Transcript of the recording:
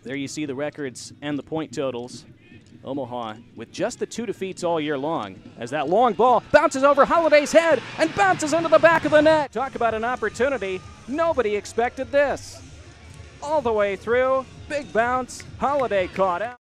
There you see the records and the point totals. Omaha with just the 2 defeats all year long, as that long ball bounces over Holiday's head and bounces into the back of the net. Talk about an opportunity. Nobody expected this. All the way through, big bounce, Holiday caught out.